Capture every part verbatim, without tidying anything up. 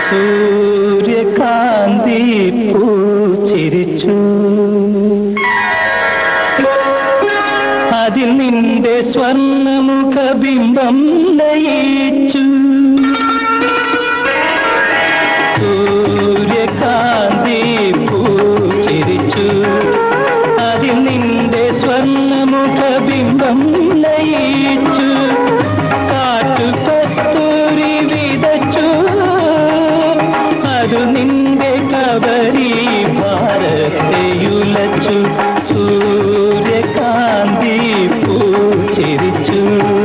സൂര്യകാന്തി പൂച്ചിരിച്ചു, അതിൽ നിന്റെ സ്വർണ്ണമുഖബിംബം ലയിച്ചു. സൂര്യകാന്തി പൂച്ചിരിച്ചു, അതിൽ നിന്റെ സ്വർണ്ണമുഖബിംബം ലയിച്ചു. കാറ്റു കസ്തൂരി വിതച്ചു, അത് നിന്റെ കബരി ഭാരത്തെയുലച്ചു. സൂര്യകാന്തി പൂച്ചിരിച്ചു.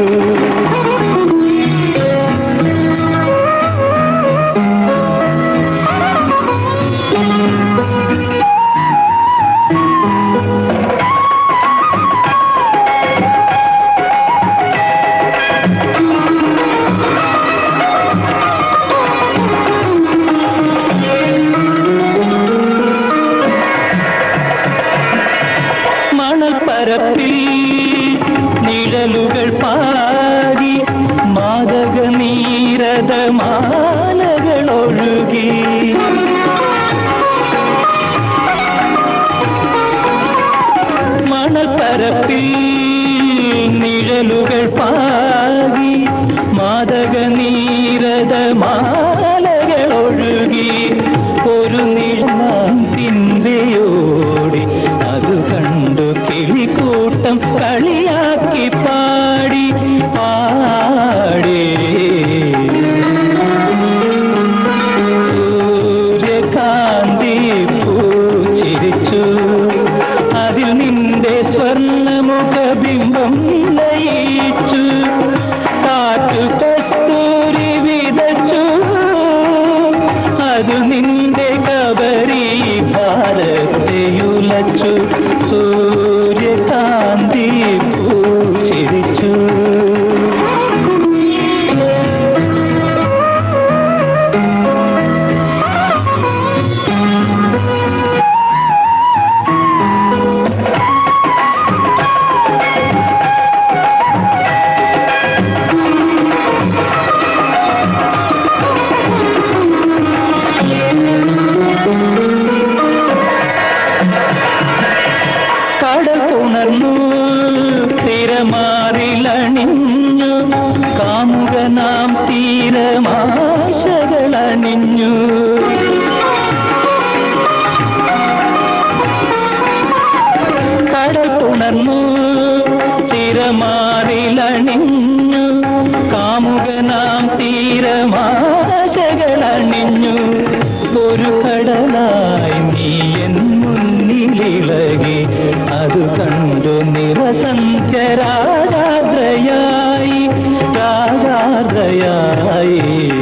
മണൽപ്പരപ്പിൽ നിഴലുകൾ പാടി മാദക നീരത മാലകൾ ഒഴുകി. മണൽപ്പരപ്പിൽ നിഴലുകൾ പാടി മാദക നീരത മാലകൾ ഒഴുകി. ഒരു നിഴലാം പിൻവയോടി അത് കണ്ടു കിളിക്കൂട്ടം കളിയാക്കി പാടി പാടി. സൂര്യകാന്തി പൂച്ചിരിച്ചു, അതിൽ നിന്റെ സ്വർണ്ണമുഖബിംബം ലയിച്ചു. കാറ്റു കസ്തൂരി വിതച്ചു, അത് നിന്റെ കബരി ഭാരത്തെയുലച്ചു. സൂര്യകാന്തി പൂച്ചിരിച്ചു. കടൽ ഉണർന്നു തിരമാറിലണിഞ്ഞു, കാമുകനാം തീരമാശകളണിഞ്ഞു. കടൽ ഉണർന്നു തിരമാറിലണിഞ്ഞു, കാമുകനാം തീരമാശകളണിഞ്ഞു. ഒരു കടലായി നീ എൻ മുന്നിലിളകി, അത് കണ്ടു നിറസന്ധ്യ രാഗാദ്രയായി രാഗാദ്രയായി.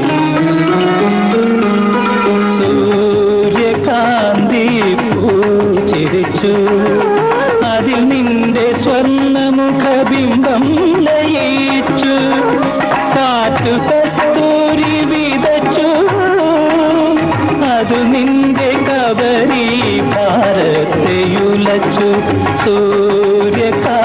സൂര്യകാന്തി പൂച്ചിരിച്ചു, അതിൽ നിന്റെ സ്വർണ്ണമുഖബിംബം ലയിച്ചു. കാറ്റു കസ്തൂരി വിതച്ചു, അത് നിന്റെ കബരി ഭാരത്തെയുലച്ചു. സൂര്യകാന്തി